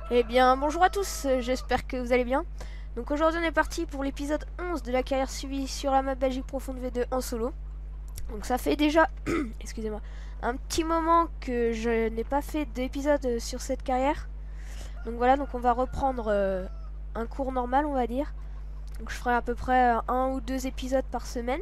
Eh bien, bonjour à tous, j'espère que vous allez bien. Donc aujourd'hui on est parti pour l'épisode 11 de la carrière suivie sur la map Belgique Profonde V2 en solo. Donc ça fait déjà, excusez-moi, un petit moment que je n'ai pas fait d'épisode sur cette carrière. Donc voilà, donc on va reprendre un cours normal on va dire. Donc je ferai à peu près un ou deux épisodes par semaine.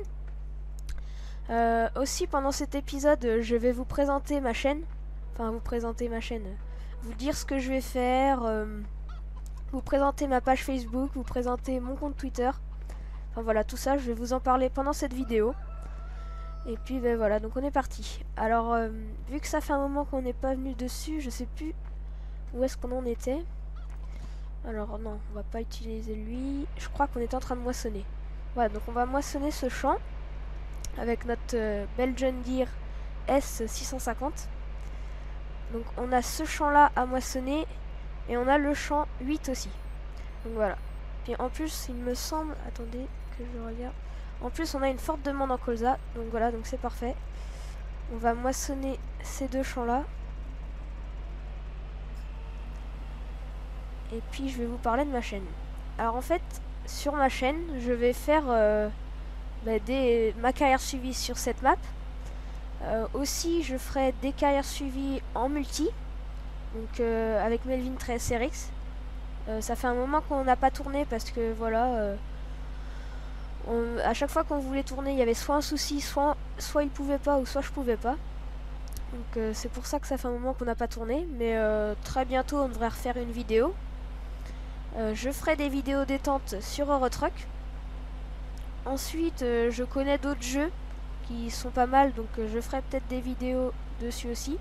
Aussi pendant cet épisode je vais vous présenter ma chaîne. Enfin vous présenter ma chaîne. Vous dire ce que je vais faire. Vous présenter ma page Facebook, vous présenter mon compte Twitter. Enfin voilà, tout ça, je vais vous en parler pendant cette vidéo. Et puis ben voilà, donc on est parti. Alors, vu que ça fait un moment qu'on n'est pas venu dessus, je sais plus où est-ce qu'on en était. Alors non, on va pas utiliser lui. Je crois qu'on était en train de moissonner. Voilà, donc on va moissonner ce champ avec notre Belgian Deere S650. Donc on a ce champ là à moissonner et on a le champ 8 aussi. Donc voilà. Puis en plus, il me semble, attendez que je regarde. En plus, on a une forte demande en colza. Donc voilà, donc c'est parfait. On va moissonner ces deux champs-là. Et puis, je vais vous parler de ma chaîne. Alors en fait, sur ma chaîne, je vais faire ma carrière suivie sur cette map. Aussi, je ferai des carrières suivies en multi. Donc avec Melvin 13 RX. Ça fait un moment qu'on n'a pas tourné parce que voilà... à chaque fois qu'on voulait tourner, il y avait soit un souci, soit il pouvait pas, ou soit je pouvais pas. Donc c'est pour ça que ça fait un moment qu'on n'a pas tourné. Mais très bientôt, on devrait refaire une vidéo. Je ferai des vidéos détente sur Eurotruck. Ensuite, je connais d'autres jeux qui sont pas mal, donc je ferai peut-être des vidéos dessus aussi.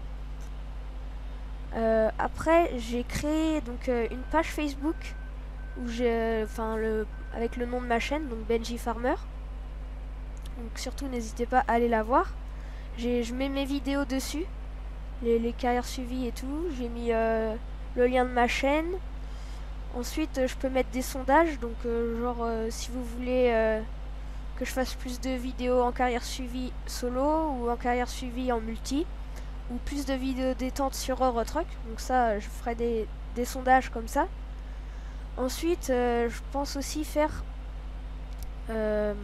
Après, j'ai créé donc une page Facebook où avec le nom de ma chaîne, donc Benji Farmer. Donc surtout n'hésitez pas à aller la voir. Je mets mes vidéos dessus, les carrières suivies et tout. J'ai mis le lien de ma chaîne. Ensuite je peux mettre des sondages, donc si vous voulez que je fasse plus de vidéos en carrière suivie solo ou en carrière suivie en multi, ou plus de vidéos détente sur Eurotruck. Donc ça je ferai des sondages comme ça. Ensuite je pense aussi faire euh,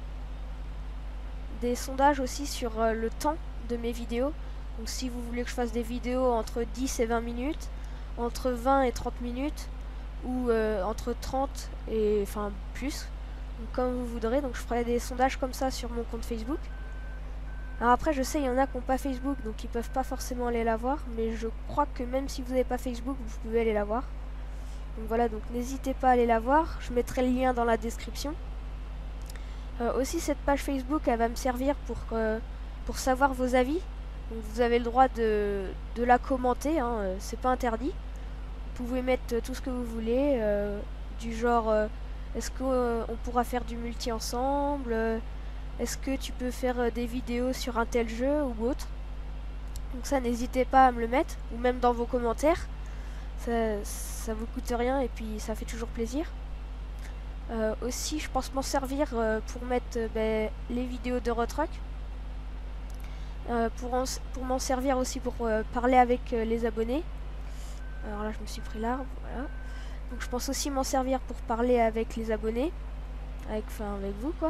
des sondages aussi sur le temps de mes vidéos. Donc si vous voulez que je fasse des vidéos entre 10 et 20 minutes, entre 20 et 30 minutes, ou entre 30 et enfin plus, donc comme vous voudrez. Donc je ferai des sondages comme ça sur mon compte Facebook. Alors après je sais il y en a qui n'ont pas Facebook, donc ils peuvent pas forcément aller la voir, mais je crois que même si vous n'avez pas Facebook, vous pouvez aller la voir. Donc voilà, donc n'hésitez pas à aller la voir, je mettrai le lien dans la description. Aussi cette page Facebook elle va me servir pour savoir vos avis. Donc vous avez le droit de la commenter, hein, c'est pas interdit. Vous pouvez mettre tout ce que vous voulez, du genre est-ce qu'on pourra faire du multi ensemble, est-ce que tu peux faire des vidéos sur un tel jeu ou autre. Donc ça n'hésitez pas à me le mettre, ou même dans vos commentaires, ça vous coûte rien et puis ça fait toujours plaisir. Aussi je pense m'en servir pour mettre les vidéos de Eurotruck. Pour m'en servir aussi pour parler avec les abonnés. Alors là je me suis pris l'arbre, voilà. Donc je pense aussi m'en servir pour parler avec les abonnés, avec vous quoi.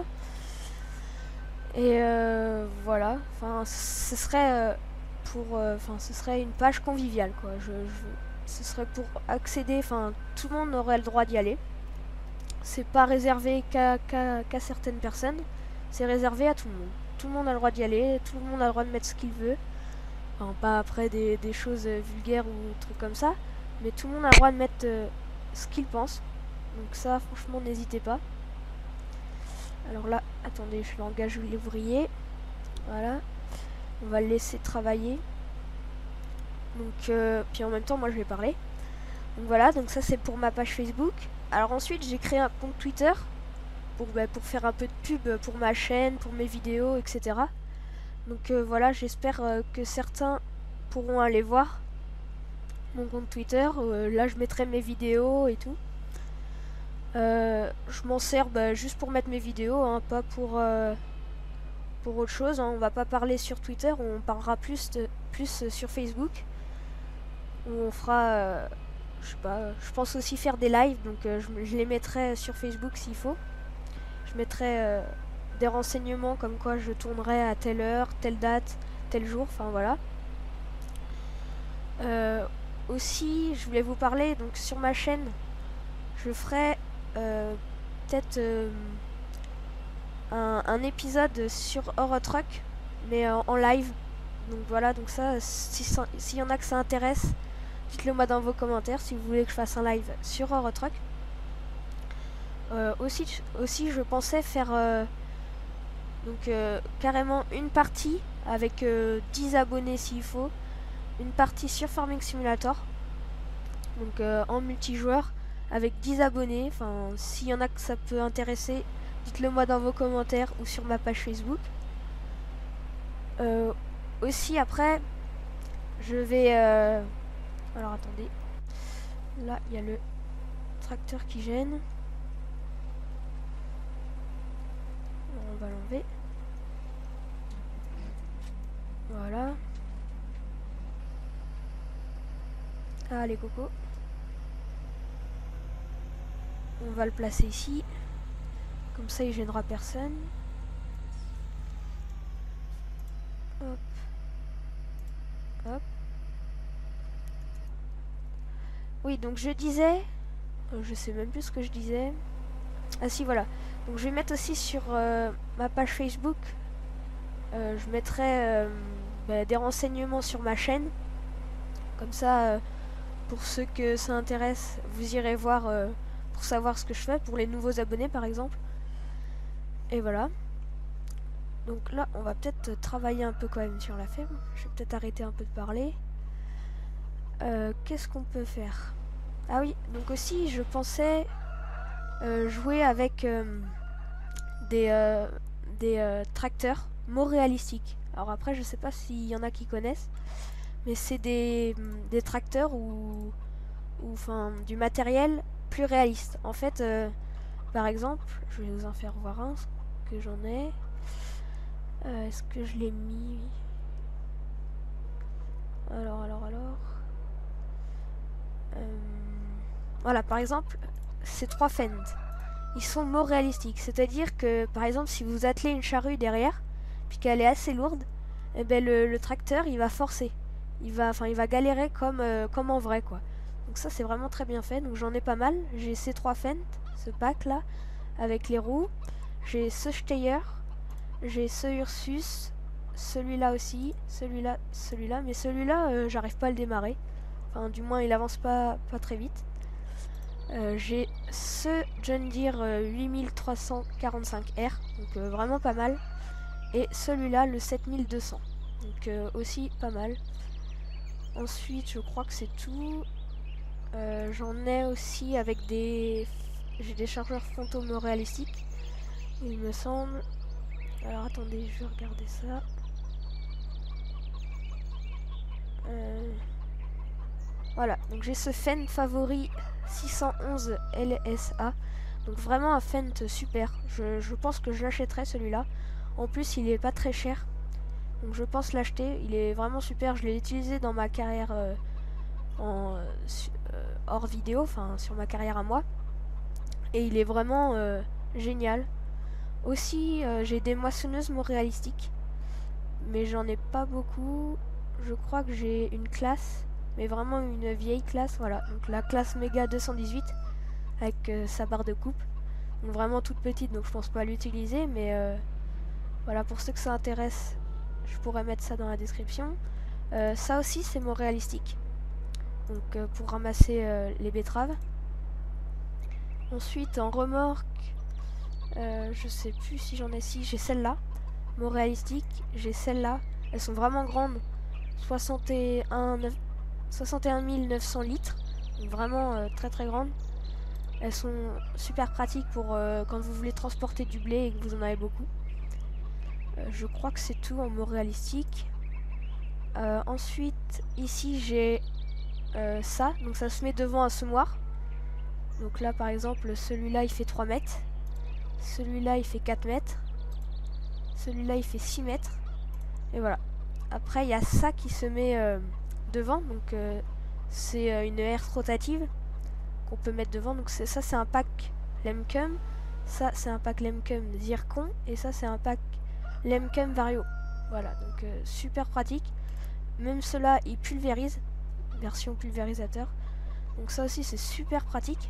Et voilà, enfin ce serait ce serait une page conviviale quoi. Ce serait pour accéder, enfin tout le monde aurait le droit d'y aller. C'est pas réservé qu'à certaines personnes, c'est réservé à tout le monde. Tout le monde a le droit d'y aller, tout le monde a le droit de mettre ce qu'il veut. Enfin, pas après des choses vulgaires ou trucs comme ça, mais tout le monde a le droit de mettre ce qu'il pense. Donc ça, franchement, n'hésitez pas. Alors là, attendez, je l'engage l'ouvrier. Voilà. On va le laisser travailler. Donc, puis en même temps, moi, je vais parler. Donc voilà, donc ça, c'est pour ma page Facebook. Alors ensuite, j'ai créé un compte Twitter pour faire un peu de pub pour ma chaîne, pour mes vidéos, etc. Donc voilà, j'espère que certains pourront aller voir mon compte Twitter. Là, je mettrai mes vidéos et tout. Je m'en sers juste pour mettre mes vidéos, hein, pas pour autre chose. Hein. On va pas parler sur Twitter, on parlera plus sur Facebook. Où on fera, je sais pas, je pense aussi faire des lives, donc je les mettrai sur Facebook s'il faut. Je mettrai des renseignements comme quoi je tournerai à telle heure, telle date, tel jour, enfin voilà. Aussi, je voulais vous parler, donc sur ma chaîne, je ferai peut-être un épisode sur Euro Truck, mais en live. Donc voilà, donc ça, s'il y en a que ça intéresse, dites-le moi dans vos commentaires si vous voulez que je fasse un live sur Euro Truck. Aussi, je pensais faire donc carrément une partie avec 10 abonnés s'il faut, une partie sur Farming Simulator, donc en multijoueur avec 10 abonnés. Enfin, s'il y en a que ça peut intéresser, dites-le moi dans vos commentaires ou sur ma page Facebook. Aussi après, je vais alors attendez, là il y a le tracteur qui gêne, on va l'enlever. Voilà. Ah les cocos. On va le placer ici. Comme ça il gênera personne. Hop. Hop. Oui, donc je disais... je sais même plus ce que je disais. Ah si, voilà. Donc je vais mettre aussi sur ma page Facebook. Je mettrai des renseignements sur ma chaîne. Comme ça, pour ceux que ça intéresse, vous irez voir pour savoir ce que je fais. Pour les nouveaux abonnés, par exemple. Et voilà. Donc là, on va peut-être travailler un peu quand même sur la ferme. Je vais peut-être arrêter un peu de parler. Qu'est-ce qu'on peut faire? Ah oui, donc aussi, je pensais jouer avec des tracteurs réalistiques. Alors après, je sais pas s'il y en a qui connaissent, mais c'est des tracteurs ou enfin du matériel plus réaliste. En fait, par exemple, je vais vous en faire voir un que j'en ai. Est-ce que je l'ai mis? Alors. Voilà, par exemple, ces 3 Fendt, ils sont réalistiques. C'est-à-dire que, par exemple, si vous attelez une charrue derrière, puis qu'elle est assez lourde, eh ben le tracteur, il va forcer. Il va galérer comme en vrai, quoi. Donc ça, c'est vraiment très bien fait. Donc j'en ai pas mal. J'ai ces 3 Fendt, ce pack-là, avec les roues. J'ai ce Steyr, j'ai ce Ursus, celui-là aussi, celui-là, mais celui-là, j'arrive pas à le démarrer. Enfin, du moins, il avance pas très vite. J'ai ce John Deere 8345R, donc vraiment pas mal. Et celui-là, le 7200, donc aussi pas mal. Ensuite, je crois que c'est tout. J'en ai aussi avec j'ai des chargeurs fantômes réalistiques, il me semble. Alors attendez, je vais regarder ça. Voilà, donc j'ai ce Fendt favori 611 LSA. Donc vraiment un Fendt super. Je pense que je l'achèterai celui-là. En plus, il est pas très cher. Donc je pense l'acheter. Il est vraiment super. Je l'ai utilisé dans ma carrière hors vidéo, enfin sur ma carrière à moi. Et il est vraiment génial. Aussi, j'ai des moissonneuses réalistiques. Mais j'en ai pas beaucoup. Je crois que j'ai une classe, mais vraiment une vieille classe, voilà. Donc la classe Mega 218 avec sa barre de coupe. Donc vraiment toute petite, donc je pense pas l'utiliser, mais voilà, pour ceux que ça intéresse, je pourrais mettre ça dans la description. Ça aussi, c'est réalistique. Donc pour ramasser les betteraves. Ensuite, en remorque, je sais plus si j'en ai. Si j'ai celle-là, réalistique. J'ai celle-là. Elles sont vraiment grandes. 61 900 litres. Donc vraiment très très grandes. Elles sont super pratiques pour quand vous voulez transporter du blé et que vous en avez beaucoup. Je crois que c'est tout en réalistique. Ensuite, ici j'ai ça. Donc ça se met devant un semoir. Donc là par exemple, celui-là il fait 3 mètres. Celui-là il fait 4 mètres. Celui-là il fait 6 mètres. Et voilà. Après il y a ça qui se met devant. Donc c'est une herse rotative qu'on peut mettre devant. Donc ça c'est un pack Lemcum, ça c'est un pack Lemcum Zircon, et ça c'est un pack Lemcum Vario. Voilà, donc super pratique. Même cela il pulvérise, version pulvérisateur. Donc ça aussi c'est super pratique.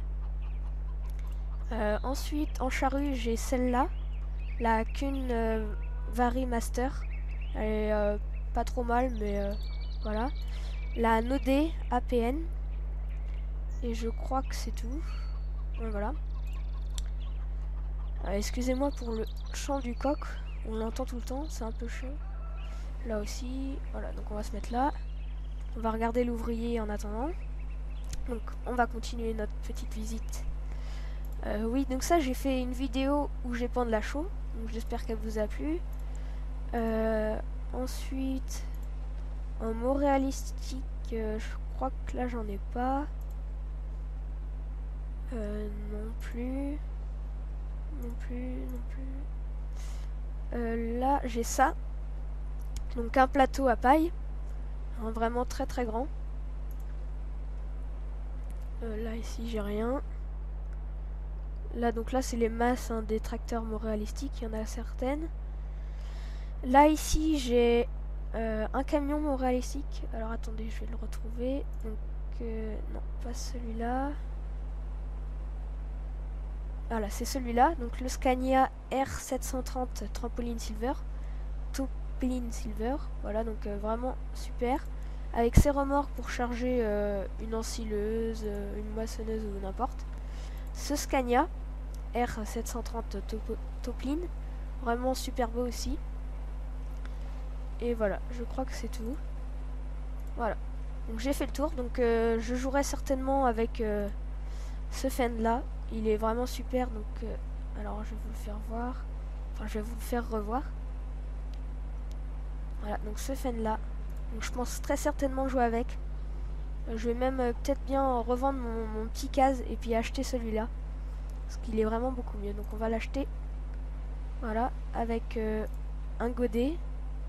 Ensuite en charrue j'ai celle-là, la Kun Vari Master. Elle est pas trop mal, mais voilà. La Nodé APN. Et je crois que c'est tout. Ouais, voilà. Excusez-moi pour le chant du coq. On l'entend tout le temps, c'est un peu chiant. Là aussi. Voilà, donc on va se mettre là. On va regarder l'ouvrier en attendant. Donc on va continuer notre petite visite. Oui, donc ça j'ai fait une vidéo où j'ai peint de la chaux. Donc j'espère qu'elle vous a plu. Ensuite, en mot réalistique, je crois que là j'en ai pas. Non plus. Non plus. Là j'ai ça. Donc un plateau à paille. Hein, vraiment très très grand. Là ici j'ai rien. Là donc là c'est les masses hein, des tracteurs montréalistiques, il y en a certaines. Là ici j'ai un camion montréalistique. Alors attendez, je vais le retrouver. Donc non, pas celui-là. Voilà, c'est celui-là. Donc le Scania R730 Trampoline Silver. Toplin Silver. Voilà, donc vraiment super. Avec ses remorques pour charger une ensileuse, une moissonneuse ou n'importe. Ce Scania R730 Toplin. Vraiment super beau aussi. Et voilà, je crois que c'est tout. Voilà. Donc j'ai fait le tour. Donc je jouerai certainement avec ce Fend là. Il est vraiment super. Donc alors je vais vous le faire voir. Enfin je vais vous le faire revoir. Voilà, donc ce Fend là. Donc je pense très certainement jouer avec. Je vais même peut-être bien revendre mon petit case et puis acheter celui-là. Parce qu'il est vraiment beaucoup mieux. Donc on va l'acheter. Voilà, avec un godet.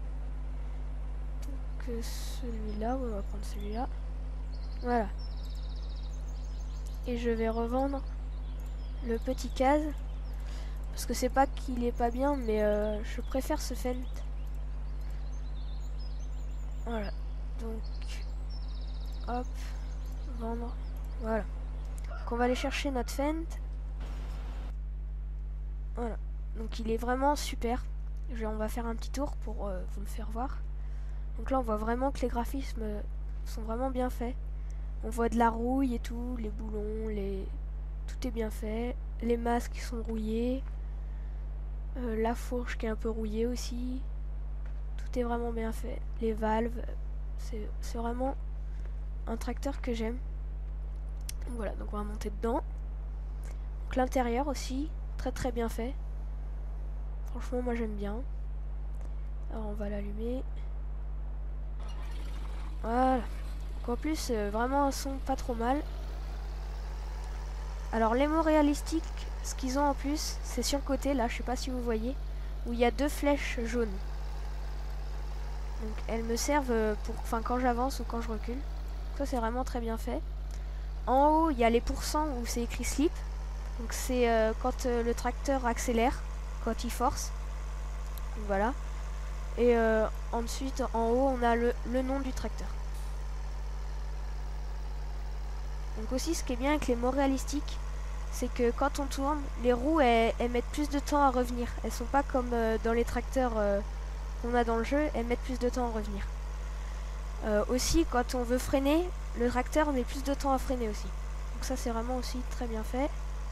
Donc celui-là, on va prendre celui-là. Voilà. Et je vais revendre le petit case. Parce que c'est pas qu'il est pas bien, mais je préfère ce Fend. Voilà. Donc, hop, vendre. Voilà. Donc on va aller chercher notre Fend. Voilà. Donc il est vraiment super. On va faire un petit tour pour vous le faire voir. Donc là on voit vraiment que les graphismes sont vraiment bien faits. On voit de la rouille et tout, les boulons, tout est bien fait. Les masques qui sont rouillés. La fourche qui est un peu rouillée aussi. Tout est vraiment bien fait. Les valves, c'est vraiment un tracteur que j'aime. Voilà, donc on va monter dedans. Donc l'intérieur aussi, très très bien fait. Franchement, moi j'aime bien. Alors on va l'allumer. Voilà. Donc en plus, vraiment un son pas trop mal. Alors les mots réalistiques, ce qu'ils ont en plus, c'est sur le côté, là, je sais pas si vous voyez, où il y a deux flèches jaunes. Donc elles me servent pour, enfin, quand j'avance ou quand je recule. Ça c'est vraiment très bien fait. En haut, il y a les pourcents où c'est écrit slip. Donc c'est quand le tracteur accélère, quand il force. Donc, voilà. Et ensuite, en haut, on a le nom du tracteur. Donc aussi, ce qui est bien avec les mots réalistiques, c'est que quand on tourne, les roues, elles mettent plus de temps à revenir. Elles sont pas comme dans les tracteurs qu'on a dans le jeu, elles mettent plus de temps à revenir. Aussi, quand on veut freiner, le tracteur met plus de temps à freiner aussi. Donc ça, c'est vraiment aussi très bien fait.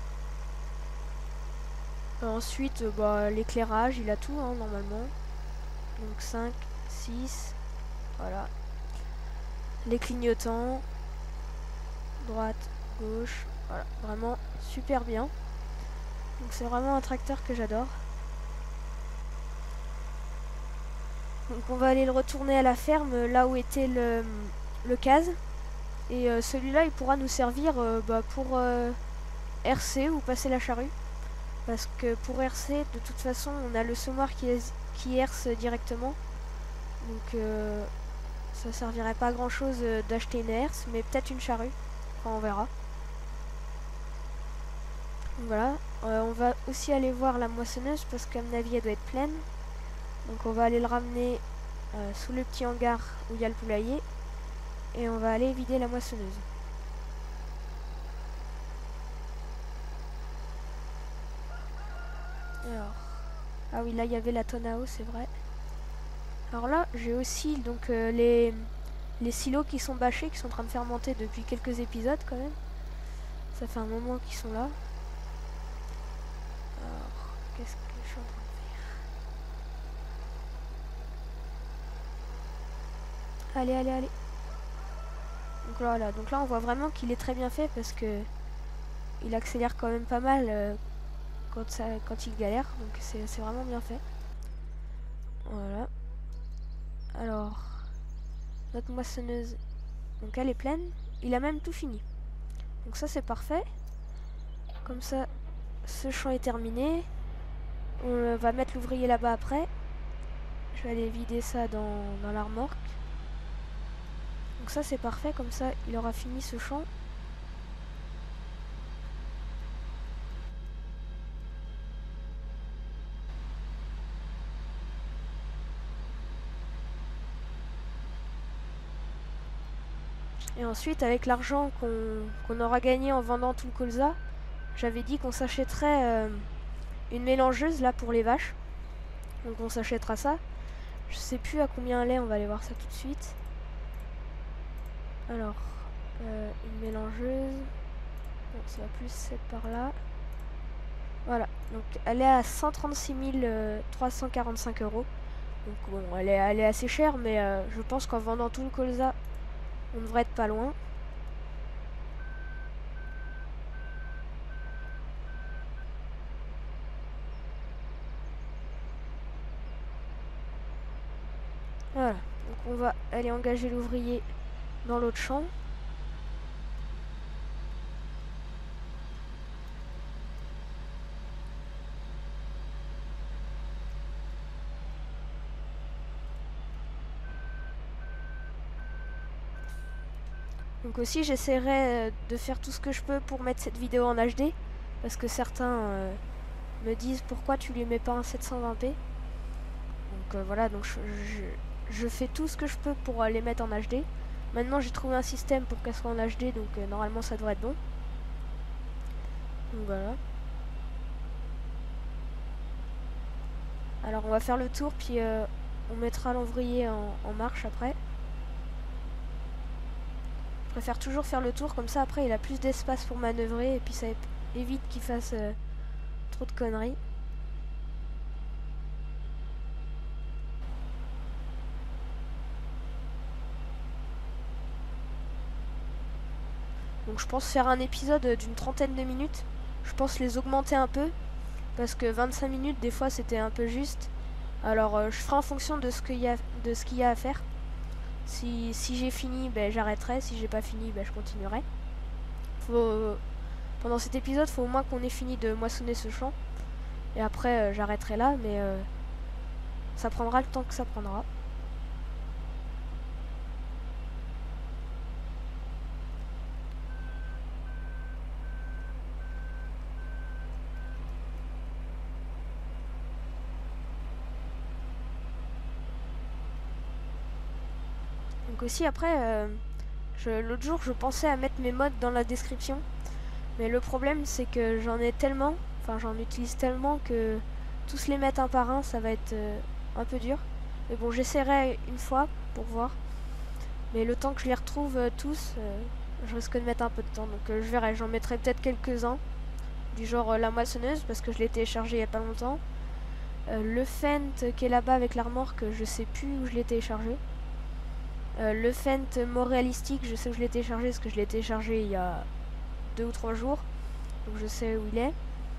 Ensuite, l'éclairage, il a tout, hein, normalement. Donc 5, 6, voilà. Les clignotants, droite, gauche, voilà, vraiment super bien. Donc c'est vraiment un tracteur que j'adore. Donc on va aller le retourner à la ferme, là où était le case. Et celui-là, il pourra nous servir pour RC ou passer la charrue. Parce que pour RC, de toute façon, on a le semoir qui herse directement. Donc ça servirait pas à grand chose d'acheter une herse, mais peut-être une charrue. Enfin, on verra. Donc voilà, on va aussi aller voir la moissonneuse parce qu'à mon avis elle doit être pleine. Donc on va aller le ramener sous le petit hangar où il y a le poulailler et on va aller vider la moissonneuse. Alors, ah oui, là il y avait la tonne à eau, c'est vrai. Alors là j'ai aussi donc les silos qui sont bâchés, qui sont en train de fermenter depuis quelques épisodes quand même. Ça fait un moment qu'ils sont là. Alors, qu'est-ce que je suis en train de faire? Allez, allez, allez. Donc voilà, donc là on voit vraiment qu'il est très bien fait parce que il accélère quand même pas mal quand il galère, donc c'est vraiment bien fait. Voilà. Alors, notre moissonneuse, donc elle est pleine. Il a même tout fini. Donc ça c'est parfait. Comme ça, ce champ est terminé. On va mettre l'ouvrier là-bas après. Je vais aller vider ça dans la remorque. Donc ça c'est parfait, comme ça il aura fini ce champ. Et ensuite, avec l'argent qu'on aura gagné en vendant tout le colza, j'avais dit qu'on s'achèterait une mélangeuse là pour les vaches. Donc on s'achètera ça. Je sais plus à combien elle est, on va aller voir ça tout de suite. Alors, une mélangeuse. Bon, ça va plus être par là. Voilà, donc elle est à 136 345 €. Donc bon, elle est assez chère, mais je pense qu'en vendant tout le colza, on devrait être pas loin. Voilà, donc on va aller engager l'ouvrier dans l'autre champ. Donc aussi j'essaierai de faire tout ce que je peux pour mettre cette vidéo en HD. Parce que certains me disent pourquoi tu lui mets pas un 720p. Donc voilà, donc je fais tout ce que je peux pour les mettre en HD. Maintenant j'ai trouvé un système pour qu'elle soit en HD, donc normalement ça devrait être bon. Donc voilà. Alors on va faire le tour, puis on mettra l'ouvrier en marche après. Je préfère toujours faire le tour, comme ça après il a plus d'espace pour manœuvrer, et puis ça évite qu'il fasse trop de conneries. Donc je pense faire un épisode d'une trentaine de minutes. Je pense les augmenter un peu, parce que 25 minutes des fois c'était un peu juste. Alors je ferai en fonction de ce qu'il y a à faire. Si j'ai fini, ben, j'arrêterai. Si j'ai pas fini, ben, je continuerai. Pendant cet épisode, il faut au moins qu'on ait fini de moissonner ce champ. Et après, j'arrêterai là, mais ça prendra le temps que ça prendra. Donc aussi après, l'autre jour je pensais à mettre mes mods dans la description. Mais le problème c'est que j'en ai tellement, enfin j'en utilise tellement que tous les mettre un par un ça va être un peu dur. Mais bon, j'essaierai une fois pour voir. Mais le temps que je les retrouve tous, je risque de mettre un peu de temps. Donc je verrai, j'en mettrai peut-être quelques-uns. Du genre la moissonneuse parce que je l'ai téléchargé il n'y a pas longtemps. Le Fent qui est là-bas avec la remorque, je sais plus où je l'ai téléchargé. Le Fent mort réalistique, je sais où je l'ai téléchargé parce que je l'ai téléchargé il y a 2 ou 3 jours. Donc je sais où il est.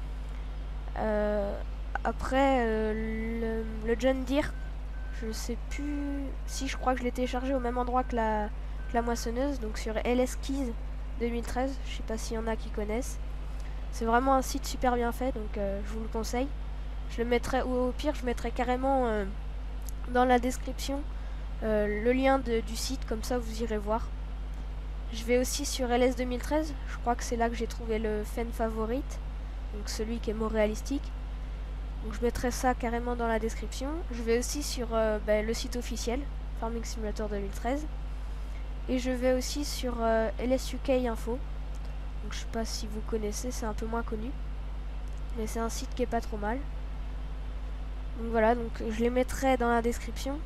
Après, le John Deere, je sais plus si je crois que je l'ai téléchargé au même endroit que la moissonneuse, donc sur LS Keys 2013. Je sais pas s'il y en a qui connaissent. C'est vraiment un site super bien fait, donc je vous le conseille. Je le mettrai, ou au pire, je mettrai carrément dans la description le lien du site, comme ça vous irez voir. Je vais aussi sur LS 2013, je crois que c'est là que j'ai trouvé le fen favorite, donc celui qui est more réalistique. Donc je mettrai ça carrément dans la description. Je vais aussi sur le site officiel, Farming Simulator 2013. Et je vais aussi sur LS UK Info. Donc je sais pas si vous connaissez, c'est un peu moins connu. Mais c'est un site qui est pas trop mal. Donc voilà, donc je les mettrai dans la description.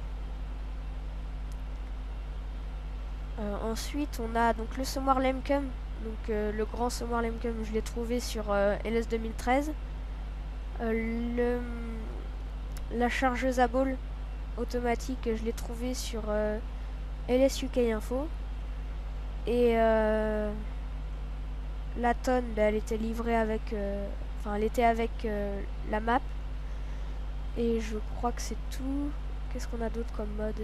Ensuite, on a donc le semoir Lemcum. Donc le grand semoir Lemcum, je l'ai trouvé sur LS 2013. La chargeuse à ball automatique, je l'ai trouvé sur LS UK Info. Et la tonne, elle était livrée avec... Enfin, elle était avec la map. Et je crois que c'est tout. Qu'est-ce qu'on a d'autre comme mode?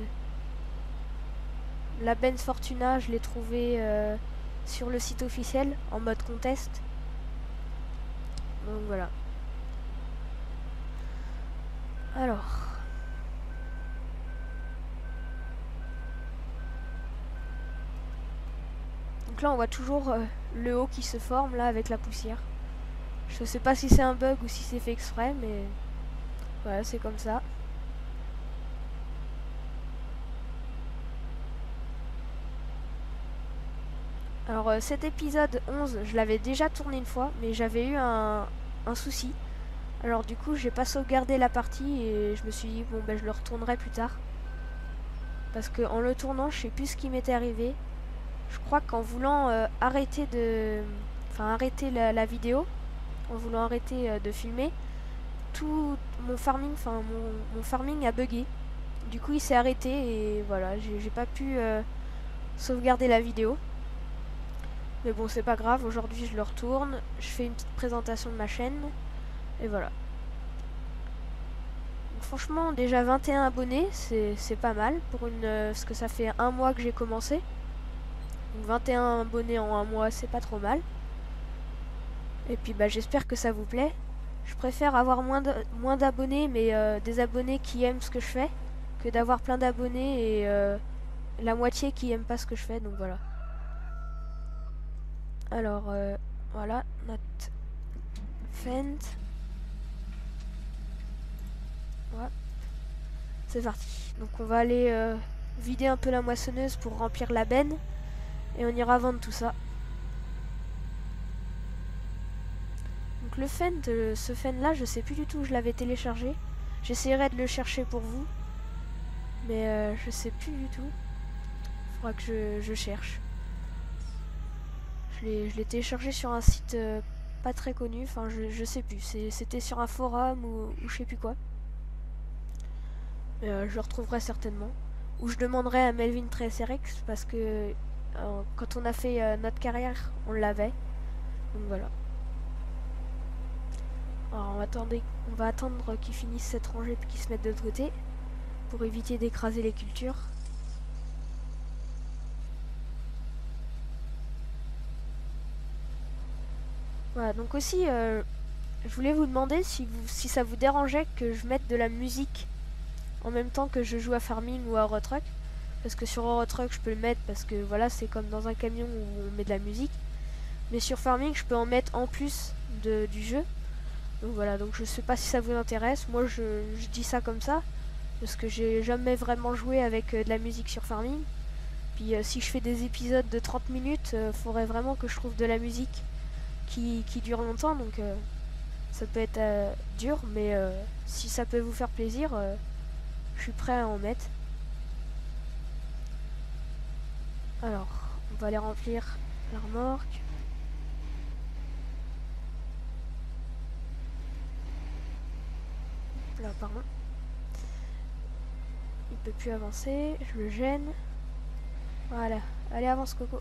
La Benz Fortuna, je l'ai trouvé sur le site officiel en mode contest. Donc voilà. Alors. Donc là, on voit toujours le haut qui se forme là avec la poussière. Je sais pas si c'est un bug ou si c'est fait exprès, mais voilà, c'est comme ça. Alors cet épisode 11, je l'avais déjà tourné une fois, mais j'avais eu un souci. Alors du coup, j'ai pas sauvegardé la partie et je me suis dit, bon ben je le retournerai plus tard. Parce que en le tournant, je sais plus ce qui m'était arrivé. Je crois qu'en voulant arrêter la vidéo, en voulant arrêter de filmer, tout mon farming, mon farming a bugué. Du coup, il s'est arrêté et voilà, j'ai pas pu sauvegarder la vidéo. Mais bon, c'est pas grave, aujourd'hui je le retourne, je fais une petite présentation de ma chaîne, et voilà. Donc, franchement, déjà 21 abonnés, c'est pas mal, pour parce que ça fait un mois que j'ai commencé. Donc 21 abonnés en un mois, c'est pas trop mal. Et puis bah, j'espère que ça vous plaît. Je préfère avoir moins d'abonnés, mais des abonnés qui aiment ce que je fais, que d'avoir plein d'abonnés et la moitié qui aiment pas ce que je fais, donc voilà. Alors, voilà, notre fend. Ouais. C'est parti. Donc on va aller vider un peu la moissonneuse pour remplir la benne. Et on ira vendre tout ça. Donc le fend, ce fend là, je sais plus du tout où je l'avais téléchargé. J'essaierai de le chercher pour vous. Mais je sais plus du tout. Faudra que je cherche. Je l'ai téléchargé sur un site pas très connu. Enfin, je sais plus. C'était sur un forum ou je sais plus quoi. Je le retrouverai certainement. Ou je demanderai à Melvin 13RX parce que quand on a fait notre carrière, on l'avait. Donc voilà. Alors on va attendre qu'ils finissent cette rangée puis qu'ils se mettent de l'autre côté pour éviter d'écraser les cultures. Voilà, donc aussi, je voulais vous demander si ça vous dérangeait que je mette de la musique en même temps que je joue à Farming ou à Eurotruck. Parce que sur Eurotruck, je peux le mettre parce que voilà, c'est comme dans un camion où on met de la musique. Mais sur Farming, je peux en mettre en plus du jeu. Donc voilà, donc je sais pas si ça vous intéresse. Moi, je dis ça comme ça. Parce que j'ai jamais vraiment joué avec de la musique sur Farming. Puis si je fais des épisodes de 30 minutes, faudrait vraiment que je trouve de la musique qui dure longtemps. Donc ça peut être dur, mais si ça peut vous faire plaisir, je suis prêt à en mettre. Alors, on va aller remplir la remorque. Là, pardon. Il peut plus avancer, je le gêne. Voilà, allez avance Coco.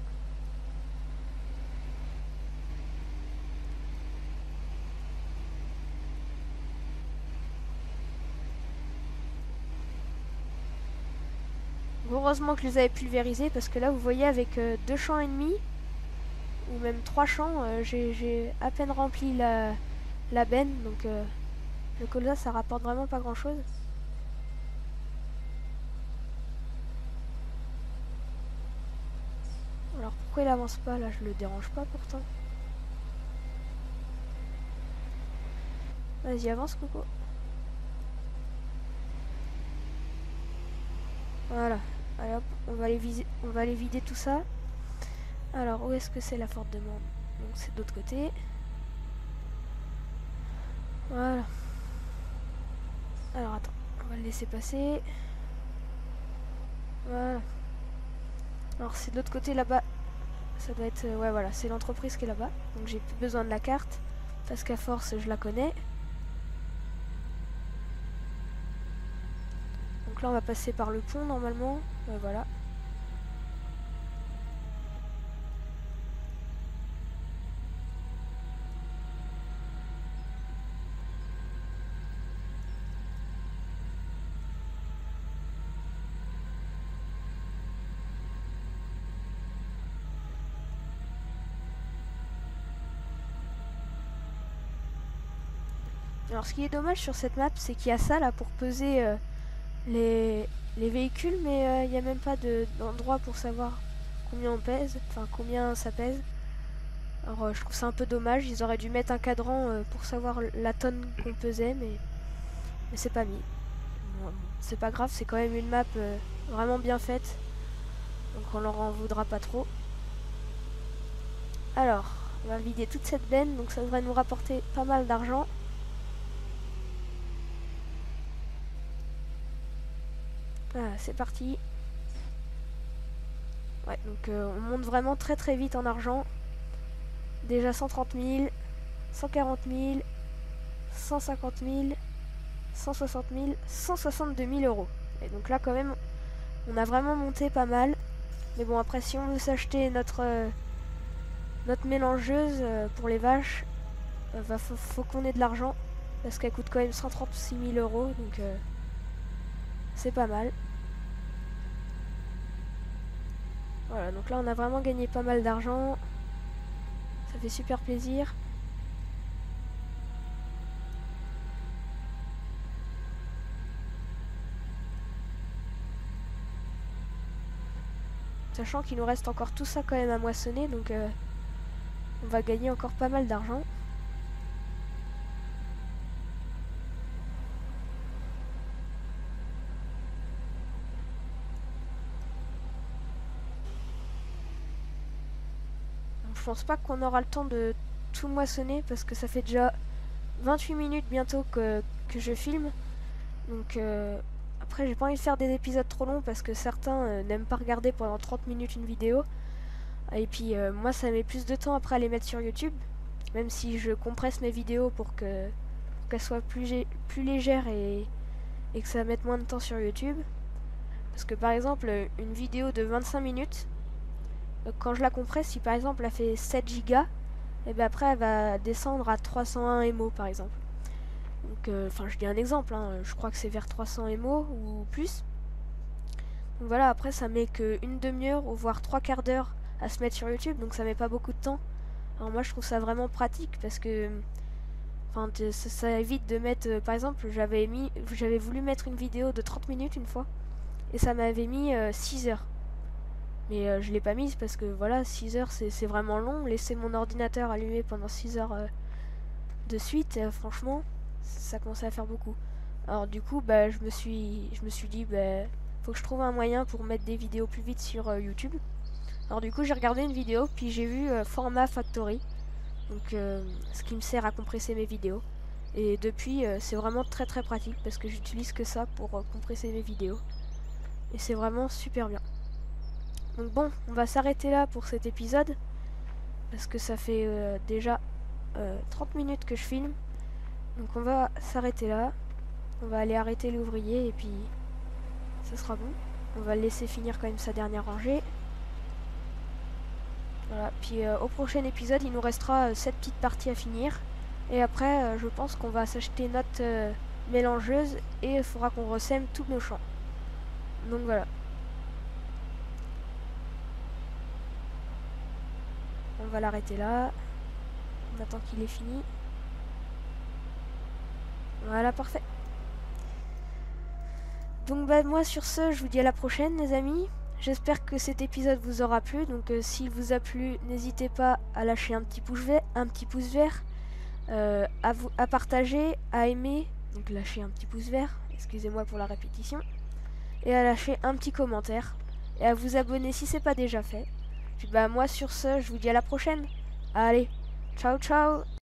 Heureusement que je les avais pulvérisés parce que là vous voyez avec 2 champs et demi ou même 3 champs, j'ai à peine rempli la benne, donc le colza ça rapporte vraiment pas grand chose. pourquoi il avance pas là? Je le dérange pas pourtant. Vas-y, avance, Coco. Voilà. Allez hop, on va aller vider tout ça. Alors, où est-ce que c'est la forte demande? Donc c'est de l'autre côté. Voilà. Alors attends, on va le laisser passer. Voilà. Alors c'est de l'autre côté là-bas. Ça doit être... ouais voilà, c'est l'entreprise qui est là-bas. Donc j'ai plus besoin de la carte. Parce qu'à force, je la connais. Donc là, on va passer par le pont normalement. Ouais, voilà. Alors ce qui est dommage sur cette map, c'est qu'il y a ça là pour peser les véhicules, mais il n'y a même pas d'endroit pour savoir combien on pèse, enfin combien ça pèse. Alors je trouve ça un peu dommage, ils auraient dû mettre un cadran pour savoir la tonne qu'on pesait, mais c'est pas mis. Bon, c'est pas grave, c'est quand même une map vraiment bien faite, donc on leur en voudra pas trop. Alors, on va vider toute cette benne, donc ça devrait nous rapporter pas mal d'argent. Voilà, c'est parti. Ouais, donc on monte vraiment très très vite en argent. Déjà 130 000, 140 000, 150 000, 160 000, 162 000 euros. Et donc là quand même, on a vraiment monté pas mal. Mais bon, après si on veut s'acheter notre mélangeuse pour les vaches, faut qu'on ait de l'argent. Parce qu'elle coûte quand même 136 000 euros, donc c'est pas mal. Voilà, donc là on a vraiment gagné pas mal d'argent. Ça fait super plaisir. Sachant qu'il nous reste encore tout ça quand même à moissonner, donc on va gagner encore pas mal d'argent. Je pense pas qu'on aura le temps de tout moissonner parce que ça fait déjà 28 minutes bientôt que je filme. Donc après j'ai pas envie de faire des épisodes trop longs parce que certains n'aiment pas regarder pendant 30 minutes une vidéo. Et puis moi ça met plus de temps après à les mettre sur YouTube. Même si je compresse mes vidéos pour qu'elles soient plus légères et que ça mette moins de temps sur YouTube. Parce que par exemple une vidéo de 25 minutes, quand je la compresse, si par exemple elle fait 7 gigas, et bien après elle va descendre à 301 MO par exemple. Donc enfin je dis un exemple, hein, je crois que c'est vers 300 MO ou plus. Donc voilà, après ça met qu'une demi-heure ou voire 3/4 d'heure à se mettre sur YouTube, donc ça met pas beaucoup de temps. Alors moi je trouve ça vraiment pratique parce que enfin ça évite de mettre par exemple j'avais voulu mettre une vidéo de 30 minutes une fois et ça m'avait mis 6 heures. Mais je l'ai pas mise parce que voilà, 6 heures c'est vraiment long. Laisser mon ordinateur allumé pendant 6 heures de suite, franchement, ça commençait à faire beaucoup. Alors du coup, bah, je me suis dit, bah, faut que je trouve un moyen pour mettre des vidéos plus vite sur YouTube. Alors du coup, j'ai regardé une vidéo, puis j'ai vu Format Factory, donc ce qui me sert à compresser mes vidéos. Et depuis, c'est vraiment très très pratique parce que j'utilise que ça pour compresser mes vidéos. Et c'est vraiment super bien. Donc bon, on va s'arrêter là pour cet épisode, parce que ça fait déjà 30 minutes que je filme. Donc on va s'arrêter là, on va aller arrêter l'ouvrier et puis ça sera bon. On va le laisser finir quand même sa dernière rangée. Voilà, puis au prochain épisode il nous restera cette petite partie à finir. Et après je pense qu'on va s'acheter notre mélangeuse et il faudra qu'on ressème tous nos champs. Donc voilà. On va l'arrêter là. On attend qu'il ait fini. Voilà, parfait. Donc bah moi sur ce, je vous dis à la prochaine les amis. J'espère que cet épisode vous aura plu. Donc s'il vous a plu, n'hésitez pas à lâcher un petit pouce vert, à partager, à aimer. Donc lâcher un petit pouce vert, excusez-moi pour la répétition. Et à lâcher un petit commentaire. Et à vous abonner si c'est pas déjà fait. Puis bah moi sur ce, je vous dis à la prochaine. Allez, ciao ciao.